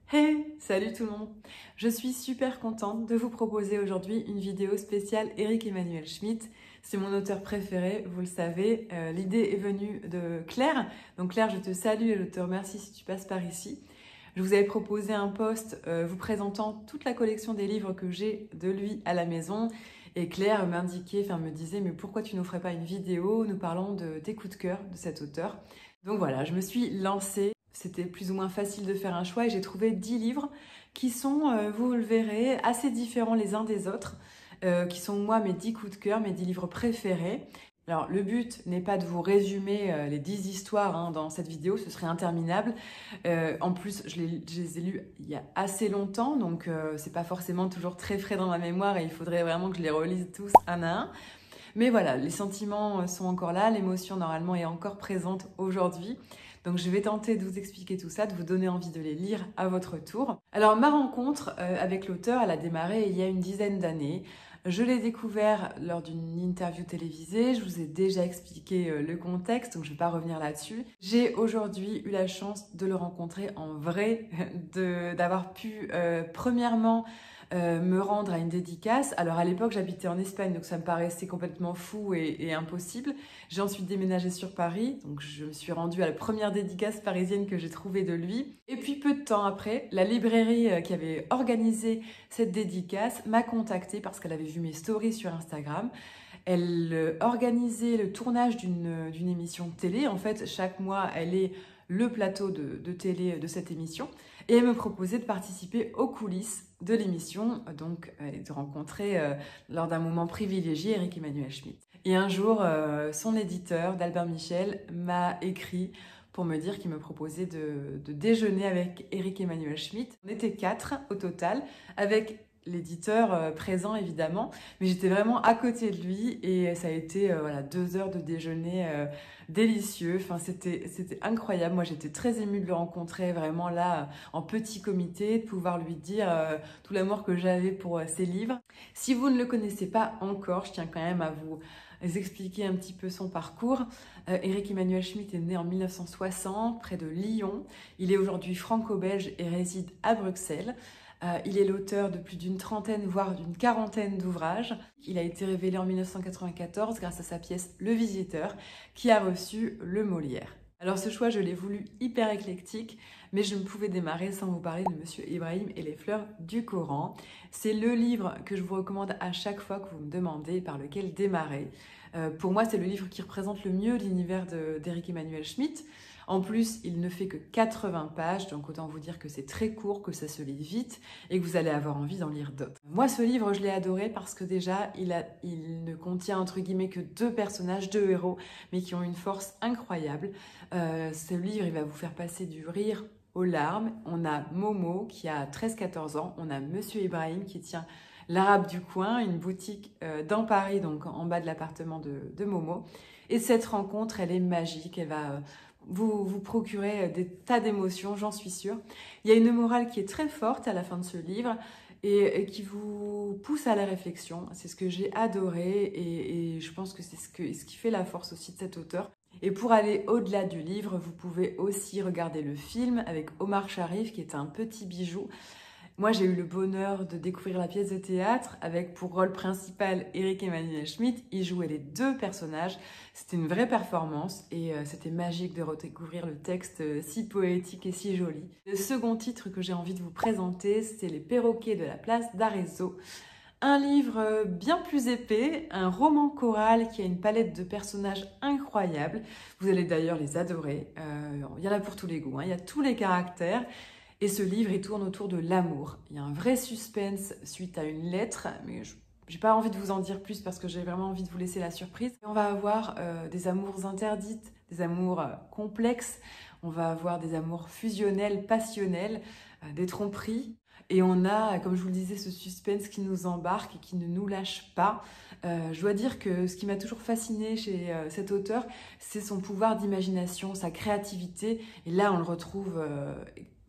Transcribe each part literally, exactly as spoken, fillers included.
Hey, salut tout le monde! Je suis super contente de vous proposer aujourd'hui une vidéo spéciale Éric Emmanuel Schmitt. C'est mon auteur préféré, vous le savez. Euh, L'idée est venue de Claire. Donc Claire, je te salue et je te remercie si tu passes par ici. Je vous avais proposé un post euh, vous présentant toute la collection des livres que j'ai de lui à la maison. Et Claire m'indiquait, enfin me disait, mais pourquoi tu nous ferais pas une vidéo nous parlant de tes coups de cœur de cet auteur? Donc voilà, je me suis lancée. C'était plus ou moins facile de faire un choix et j'ai trouvé dix livres qui sont, euh, vous le verrez, assez différents les uns des autres, euh, qui sont moi mes dix coups de cœur, mes dix livres préférés. Alors le but n'est pas de vous résumer euh, les dix histoires hein, dans cette vidéo, ce serait interminable. Euh, en plus, je les, je les ai lus il y a assez longtemps, donc euh, c'est pas forcément toujours très frais dans ma mémoire et il faudrait vraiment que je les relise tous un à un. Mais voilà, les sentiments sont encore là, l'émotion normalement est encore présente aujourd'hui. Donc je vais tenter de vous expliquer tout ça, de vous donner envie de les lire à votre tour. Alors ma rencontre euh, avec l'auteur, elle a démarré il y a une dizaine d'années. Je l'ai découvert lors d'une interview télévisée, je vous ai déjà expliqué euh, le contexte, donc je ne vais pas revenir là-dessus. J'ai aujourd'hui eu la chance de le rencontrer en vrai, d'avoir pu euh, premièrement Euh, me rendre à une dédicace. Alors à l'époque j'habitais en Espagne donc ça me paraissait complètement fou et, et impossible. J'ai ensuite déménagé sur Paris donc je me suis rendue à la première dédicace parisienne que j'ai trouvée de lui. Et puis peu de temps après, la librairie qui avait organisé cette dédicace m'a contactée parce qu'elle avait vu mes stories sur Instagram. Elle euh, organisait le tournage d'une d'une émission télé. En fait chaque mois elle est le plateau de, de télé de cette émission et elle me proposait de participer aux coulisses de l'émission, donc et de rencontrer euh, lors d'un moment privilégié Éric Emmanuel Schmitt. Et un jour, euh, son éditeur, d'Albert Michel, m'a écrit pour me dire qu'il me proposait de, de déjeuner avec Éric Emmanuel Schmitt. On était quatre au total, avec l'éditeur euh, présent évidemment, mais j'étais vraiment à côté de lui et ça a été euh, voilà, deux heures de déjeuner euh, délicieux. Enfin, c'était c'était incroyable. Moi, j'étais très émue de le rencontrer vraiment là en petit comité, de pouvoir lui dire euh, tout l'amour que j'avais pour euh, ses livres. Si vous ne le connaissez pas encore, je tiens quand même à vous expliquer un petit peu son parcours. Euh, Éric Emmanuel Schmitt est né en mille neuf cent soixante près de Lyon. Il est aujourd'hui franco-belge et réside à Bruxelles. Euh, il est l'auteur de plus d'une trentaine, voire d'une quarantaine d'ouvrages. Il a été révélé en mille neuf cent quatre-vingt-quatorze grâce à sa pièce Le Visiteur, qui a reçu le Molière. Alors ce choix, je l'ai voulu hyper éclectique, mais je ne pouvais démarrer sans vous parler de Monsieur Ibrahim et les fleurs du Coran. C'est le livre que je vous recommande à chaque fois que vous me demandez par lequel démarrer. Euh, pour moi, c'est le livre qui représente le mieux l'univers d'Éric Emmanuel Schmitt. En plus, il ne fait que quatre-vingts pages, donc autant vous dire que c'est très court, que ça se lit vite et que vous allez avoir envie d'en lire d'autres. Moi, ce livre, je l'ai adoré parce que déjà, il, a, il ne contient entre guillemets que deux personnages, deux héros, mais qui ont une force incroyable. Euh, ce livre, il va vous faire passer du rire aux larmes. On a Momo qui a treize quatorze ans, on a Monsieur Ibrahim qui tient l'Arabe du coin, une boutique euh, dans Paris, donc en bas de l'appartement de, de Momo. Et cette rencontre, elle est magique, elle va... Euh, Vous, vous procurez des tas d'émotions, j'en suis sûre. Il y a une morale qui est très forte à la fin de ce livre et, et qui vous pousse à la réflexion. C'est ce que j'ai adoré et, et je pense que c'est ce, que, ce qui fait la force aussi de cet auteur. Et pour aller au-delà du livre, vous pouvez aussi regarder le film avec Omar Sharif qui est un petit bijou. Moi, j'ai eu le bonheur de découvrir la pièce de théâtre avec pour rôle principal Éric Emmanuel Schmitt. Il jouait les deux personnages. C'était une vraie performance et euh, c'était magique de redécouvrir le texte euh, si poétique et si joli. Le second titre que j'ai envie de vous présenter, c'est Les perroquets de la place d'Arezzo. Un livre bien plus épais, un roman choral qui a une palette de personnages incroyables. Vous allez d'ailleurs les adorer. Euh, il y en a pour tous les goûts, hein. Il y a tous les caractères. Et ce livre, il tourne autour de l'amour. Il y a un vrai suspense suite à une lettre, mais je n'ai pas envie de vous en dire plus parce que j'ai vraiment envie de vous laisser la surprise. Et on va avoir euh, des amours interdites, des amours euh, complexes, on va avoir des amours fusionnels, passionnels, euh, des tromperies. Et on a, comme je vous le disais, ce suspense qui nous embarque et qui ne nous lâche pas. Euh, je dois dire que ce qui m'a toujours fascinée chez euh, cet auteur, c'est son pouvoir d'imagination, sa créativité. Et là, on le retrouve... Euh,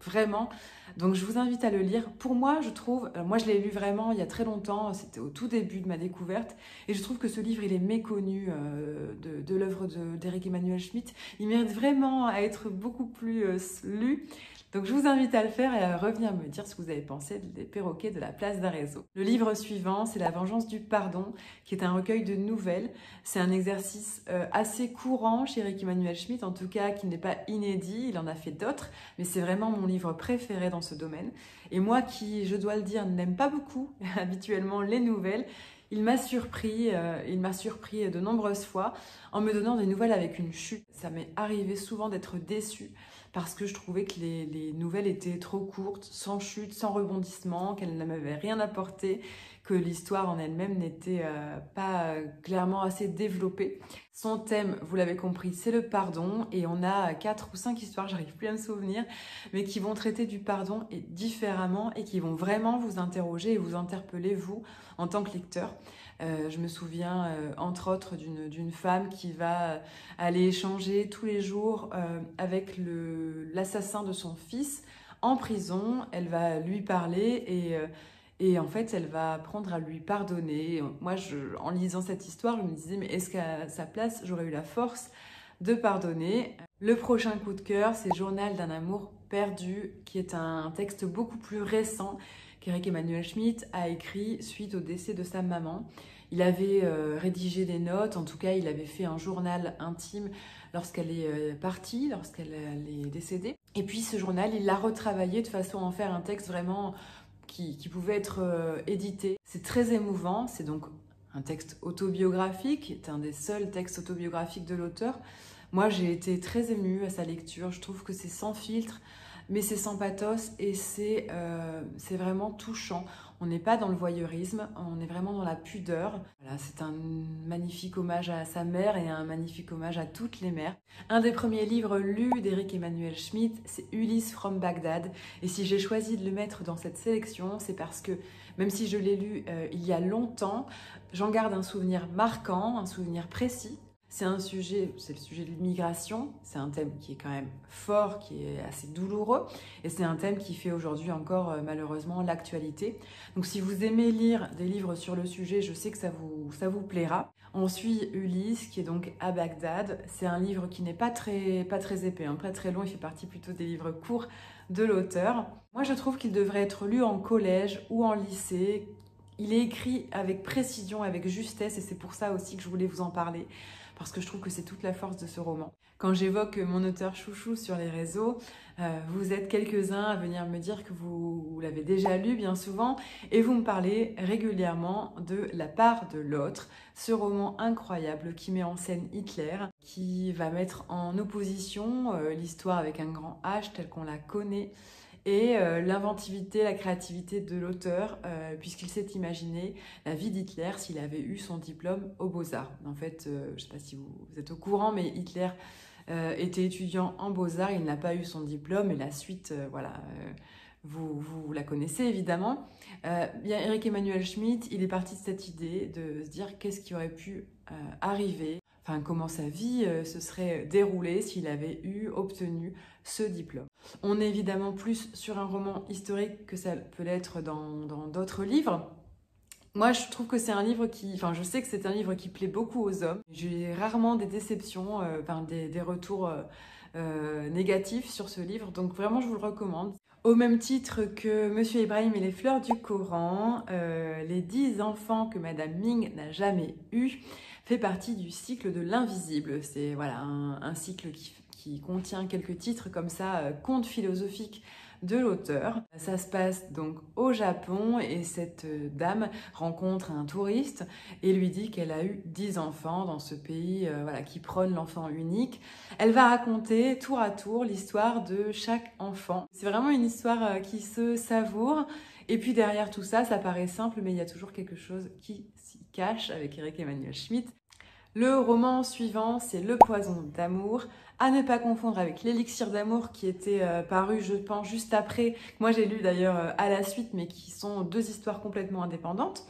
vraiment. Donc je vous invite à le lire. Pour moi, je trouve, moi je l'ai lu vraiment il y a très longtemps, c'était au tout début de ma découverte, et je trouve que ce livre, il est méconnu euh, de, de l'œuvre d'Éric Emmanuel Schmitt. Il mérite vraiment à être beaucoup plus euh, lu. Donc je vous invite à le faire et à revenir me dire ce que vous avez pensé des perroquets de la place d'Arezzo. Le livre suivant, c'est La vengeance du pardon, qui est un recueil de nouvelles. C'est un exercice euh, assez courant chez Éric Emmanuel Schmitt, en tout cas qui n'est pas inédit, il en a fait d'autres, mais c'est vraiment mon livre préféré dans ce domaine. Et moi qui, je dois le dire, n'aime pas beaucoup habituellement les nouvelles, il m'a surpris, euh, il m'a surpris de nombreuses fois en me donnant des nouvelles avec une chute. Ça m'est arrivé souvent d'être déçue parce que je trouvais que les, les nouvelles étaient trop courtes, sans chute, sans rebondissement, qu'elles ne m'avaient rien apporté, que l'histoire en elle-même n'était euh, pas clairement assez développée. Son thème, vous l'avez compris, c'est le pardon, et on a quatre ou cinq histoires, j'arrive plus à me souvenir, mais qui vont traiter du pardon et différemment et qui vont vraiment vous interroger et vous interpeller, vous, en tant que lecteur. Euh, je me souviens, euh, entre autres, d'une d'une femme qui va aller échanger tous les jours euh, avec l'assassin de son fils en prison. Elle va lui parler et... Euh, Et en fait, elle va apprendre à lui pardonner. Moi, je, en lisant cette histoire, je me disais, mais est-ce qu'à sa place, j'aurais eu la force de pardonner? Le prochain coup de cœur, c'est Journal d'un amour perdu, qui est un texte beaucoup plus récent qu'Éric Emmanuel Schmitt a écrit suite au décès de sa maman. Il avait euh, rédigé des notes, en tout cas, il avait fait un journal intime lorsqu'elle est euh, partie, lorsqu'elle est décédée. Et puis, ce journal, il l'a retravaillé de façon à en faire un texte vraiment... Qui, qui pouvait être euh, édité. C'est très émouvant, c'est donc un texte autobiographique, c'est un des seuls textes autobiographiques de l'auteur. Moi, j'ai été très émue à sa lecture, je trouve que c'est sans filtre, mais c'est sans pathos et c'est euh, c'est vraiment touchant. On n'est pas dans le voyeurisme, on est vraiment dans la pudeur. Voilà, c'est un magnifique hommage à sa mère et un magnifique hommage à toutes les mères. Un des premiers livres lus d'Éric Emmanuel Schmitt, c'est Ulysse from Bagdad. Et si j'ai choisi de le mettre dans cette sélection, c'est parce que même si je l'ai lu euh, il y a longtemps, j'en garde un souvenir marquant, un souvenir précis. C'est un sujet, c'est le sujet de l'immigration, c'est un thème qui est quand même fort, qui est assez douloureux, et c'est un thème qui fait aujourd'hui encore euh, malheureusement l'actualité. Donc si vous aimez lire des livres sur le sujet, je sais que ça vous, ça vous plaira. On suit Ulysse, qui est donc à Bagdad. C'est un livre qui n'est pas très, pas très épais, hein, pas très long, il fait partie plutôt des livres courts de l'auteur. Moi je trouve qu'il devrait être lu en collège ou en lycée. Il est écrit avec précision, avec justesse, et c'est pour ça aussi que je voulais vous en parler, parce que je trouve que c'est toute la force de ce roman. Quand j'évoque mon auteur chouchou sur les réseaux, euh, vous êtes quelques-uns à venir me dire que vous, vous l'avez déjà lu bien souvent, et vous me parlez régulièrement de La part de l'autre, ce roman incroyable qui met en scène Hitler, qui va mettre en opposition euh, l'histoire avec un grand H telle qu'on la connaît, et euh, l'inventivité, la créativité de l'auteur, euh, puisqu'il s'est imaginé la vie d'Hitler s'il avait eu son diplôme aux Beaux-Arts. En fait, euh, je ne sais pas si vous, vous êtes au courant, mais Hitler euh, était étudiant en Beaux-Arts, il n'a pas eu son diplôme, et la suite, euh, voilà, euh, vous, vous la connaissez évidemment. Euh, bien, Éric Emmanuel Schmitt, il est parti de cette idée de se dire qu'est-ce qui aurait pu euh, arriver, enfin comment sa vie euh, se serait déroulée s'il avait eu, obtenu ce diplôme. On est évidemment plus sur un roman historique que ça peut l'être dans d'autres livres. Moi, je trouve que c'est un livre qui... Enfin, je sais que c'est un livre qui plaît beaucoup aux hommes. J'ai rarement des déceptions, euh, enfin, des, des retours euh, euh, négatifs sur ce livre. Donc, vraiment, je vous le recommande. Au même titre que Monsieur Ibrahim et les fleurs du Coran, euh, les dix enfants que Madame Ming n'a jamais eus fait partie du cycle de l'invisible. C'est voilà, un, un cycle qui, qui contient quelques titres comme ça, euh, contes philosophiques de l'auteur. Ça se passe donc au Japon et cette dame rencontre un touriste et lui dit qu'elle a eu dix enfants dans ce pays euh, voilà, qui prône l'enfant unique. Elle va raconter tour à tour l'histoire de chaque enfant. C'est vraiment une histoire euh, qui se savoure. Et puis derrière tout ça, ça paraît simple, mais il y a toujours quelque chose qui s'y cache avec Éric Emmanuel Schmitt. Le roman suivant, c'est Le poison d'amour, à ne pas confondre avec L'élixir d'amour qui était euh, paru, je pense, juste après. Moi, j'ai lu d'ailleurs euh, à la suite, mais qui sont deux histoires complètement indépendantes.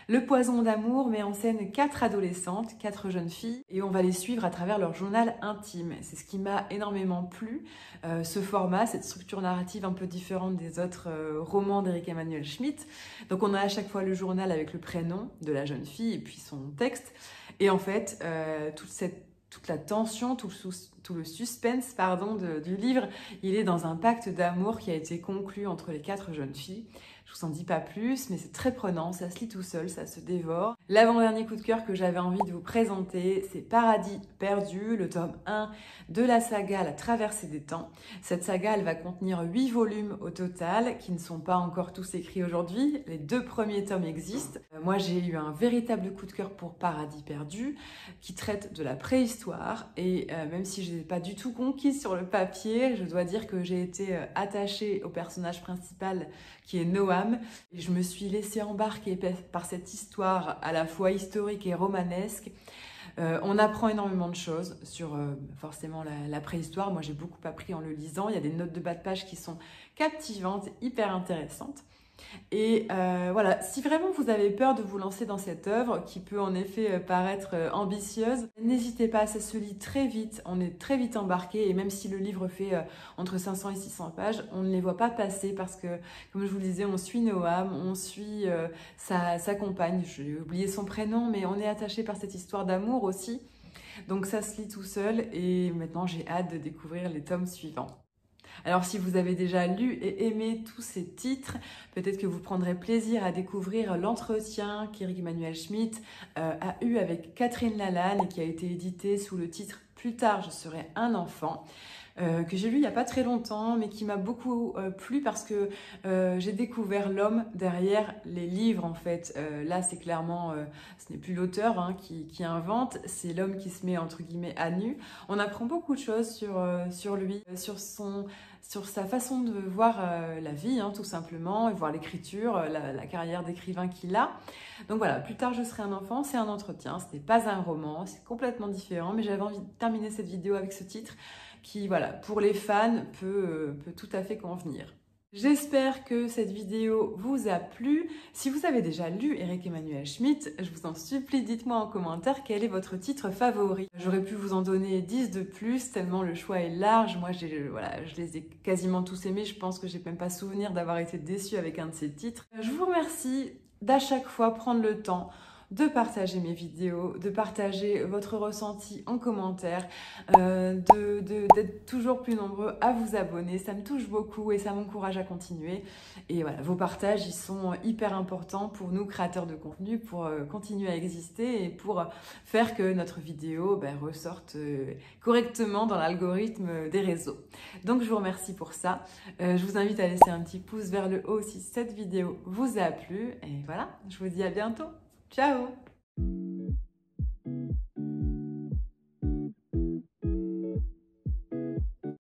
Le Poison d'amour met en scène quatre adolescentes, quatre jeunes filles, et on va les suivre à travers leur journal intime. C'est ce qui m'a énormément plu, euh, ce format, cette structure narrative un peu différente des autres euh, romans d'Eric Emmanuel Schmitt. Donc on a à chaque fois le journal avec le prénom de la jeune fille et puis son texte. Et en fait, euh, toute cette toute la tension, tout le, tout le suspense pardon, de, du livre, il est dans un pacte d'amour qui a été conclu entre les quatre jeunes filles. Je vous en dis pas plus, mais c'est très prenant, ça se lit tout seul, ça se dévore. L'avant-dernier coup de cœur que j'avais envie de vous présenter, c'est Paradis perdu, le tome un de la saga La Traversée des temps. Cette saga, elle va contenir huit volumes au total, qui ne sont pas encore tous écrits aujourd'hui. Les deux premiers tomes existent. Euh, moi, j'ai eu un véritable coup de cœur pour Paradis perdu, qui traite de la préhistoire. Et euh, même si je n'ai pas du tout conquise sur le papier, je dois dire que j'ai été euh, attachée au personnage principal, qui est Noam. Et je me suis laissée embarquer par cette histoire à la fois historique et romanesque. Euh, on apprend énormément de choses sur euh, forcément la, la préhistoire. Moi, j'ai beaucoup appris en le lisant. Il y a des notes de bas de page qui sont captivantes, hyper intéressantes. Et euh, voilà, si vraiment vous avez peur de vous lancer dans cette œuvre, qui peut en effet paraître ambitieuse, n'hésitez pas, ça se lit très vite, on est très vite embarqué, et même si le livre fait euh, entre cinq cents et six cents pages, on ne les voit pas passer parce que, comme je vous le disais, on suit Noam, on suit euh, sa, sa compagne, j'ai oublié son prénom, mais on est attaché par cette histoire d'amour aussi. Donc ça se lit tout seul, et maintenant j'ai hâte de découvrir les tomes suivants. Alors si vous avez déjà lu et aimé tous ces titres, peut-être que vous prendrez plaisir à découvrir l'entretien qu'Eric Emmanuel Schmitt euh, a eu avec Catherine Lalanne et qui a été édité sous le titre « Plus tard, je serai un enfant ». Euh, que j'ai lu il n'y a pas très longtemps, mais qui m'a beaucoup euh, plu parce que euh, j'ai découvert l'homme derrière les livres en fait. Euh, là, c'est clairement, euh, ce n'est plus l'auteur hein, qui, qui invente, c'est l'homme qui se met entre guillemets à nu. On apprend beaucoup de choses sur, euh, sur lui, sur, son, sur sa façon de voir euh, la vie hein, tout simplement, et voir l'écriture, la, la carrière d'écrivain qu'il a. Donc voilà, Plus tard je serai un enfant, c'est un entretien, ce n'est pas un roman, c'est complètement différent, mais j'avais envie de terminer cette vidéo avec ce titre qui, voilà, pour les fans, peut, euh, peut tout à fait convenir. J'espère que cette vidéo vous a plu. Si vous avez déjà lu Eric Emmanuel Schmitt, je vous en supplie, dites-moi en commentaire quel est votre titre favori. J'aurais pu vous en donner dix de plus, tellement le choix est large. Moi, j'ai, voilà, je les ai quasiment tous aimés. Je pense que j'ai même pas souvenir d'avoir été déçue avec un de ces titres. Je vous remercie d'à chaque fois prendre le temps de partager mes vidéos, de partager votre ressenti en commentaire, euh, de, de, d'être toujours plus nombreux à vous abonner. Ça me touche beaucoup et ça m'encourage à continuer. Et voilà, vos partages, ils sont hyper importants pour nous, créateurs de contenu, pour euh, continuer à exister et pour faire que notre vidéo ben, ressorte euh, correctement dans l'algorithme des réseaux. Donc, je vous remercie pour ça. Euh, je vous invite à laisser un petit pouce vers le haut si cette vidéo vous a plu. Et voilà, je vous dis à bientôt. Ciao!